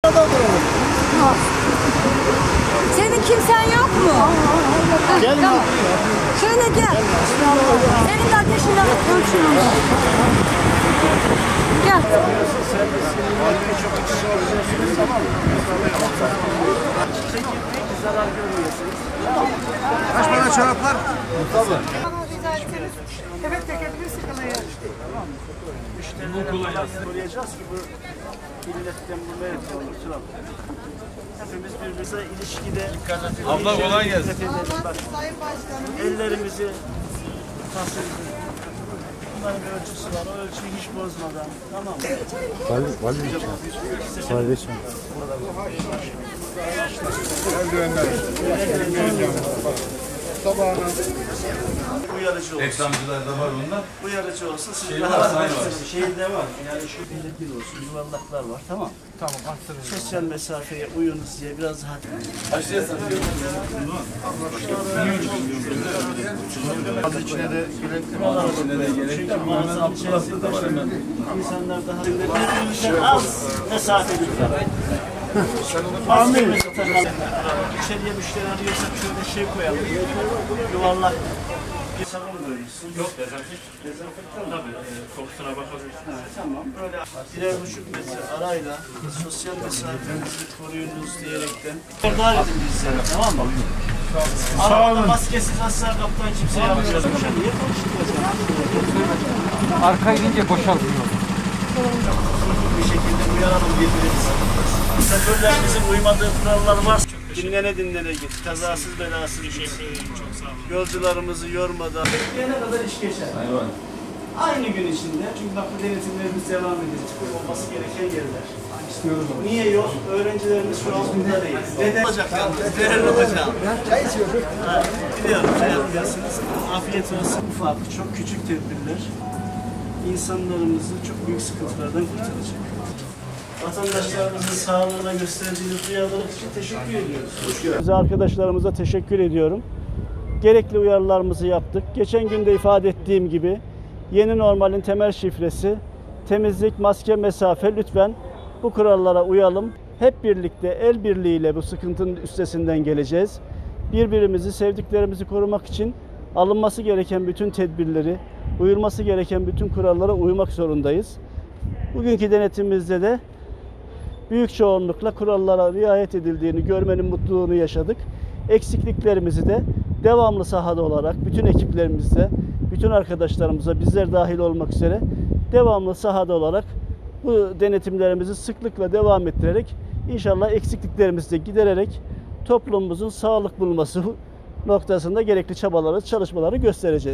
Senin kimsen yok mu? Gel tamam. Şöyle gel. Senin de ateşini ölçüyorum. Gel. Kaç para çoraplar? Evet, tekebilirsin kalayı. Müşterilerimizi koruyacağız ki bu illetten bu mevcut olur. Hepimiz birbirimize ilişkide... Abla kolay gelsin. Sayın Başkanım. Ellerimizi tasarladık. Bunların bir ölçüsü var. O ölçüyü hiç bozmadan. Tamam mı? Kardeşim. Sabahına uyarıcı olsun. Reklamcılar da var bunda. Uyarıcı olsun. Siz Şey daha var, sayın var. şeyde var. Yani şu belirli olsun. Yuvarlaklar var. Tamam. Tamam. Sosyal mesafeye uyunuz diye biraz daha... Aşağıya satıyor. Az içine de gerekli. Çünkü mağazanın içerisinde insanlar daha birbirinden az mesafeliler. Amin. İçeriye müşteri arıyorsak şöyle şey koyalım. Yuvarlak. Bir sabun koyuyorsun. Yok, dezenfektan tabii. Kokusuna bakabilirsin. Tamam. Böyle 1,5 metre arayla sosyal mesafenizi koruyunuz diyerekten. Daha edin bizlere, tamam mı? Arabada maskesiz asla kaptan kimse yapmayacağız. Niye konuşturuyoruz? Arka inince boşaltıyor. Bir şekilde uyaralım birbirimizi. Şoförlerimizin uymadığı kurallar var. Dinlene git. Kazasız belasız git. Yolcularımızı yormadan. Bekleyene kadar iş geçer. Aynı gün içinde. Çünkü bak bu denetimlerimiz devam edecek. Olması gereken yerler. Niye yok? Öğrencilerimiz şu an burada değil. Neden olacak yalnız? Değerli hocam. Çay içiyorum. Biliyorum. Çay yapıyorsunuz. Afiyet olsun. Ufak, çok küçük tedbirler insanlarımızı çok büyük sıkıntılardan kurtaracak. Vatandaşlarımızın sağlığına gösterdiğiniz duyarlılık için teşekkür ediyoruz. Arkadaşlarımıza teşekkür ediyorum. Gerekli uyarılarımızı yaptık. Geçen gün de ifade ettiğim gibi yeni normalin temel şifresi temizlik, maske, mesafe. Lütfen bu kurallara uyalım. Hep birlikte el birliğiyle bu sıkıntının üstesinden geleceğiz. Birbirimizi, sevdiklerimizi korumak için alınması gereken bütün tedbirleri, uyulması gereken bütün kurallara uymak zorundayız. Bugünkü denetimimizde de büyük çoğunlukla kurallara riayet edildiğini görmenin mutluluğunu yaşadık. Eksikliklerimizi de devamlı sahada olarak bütün ekiplerimizle, bütün arkadaşlarımıza, bizler dahil olmak üzere devamlı sahada olarak bu denetimlerimizi sıklıkla devam ettirerek inşallah eksikliklerimizi de gidererek toplumumuzun sağlık bulması noktasında gerekli çabaları, çalışmaları göstereceğiz.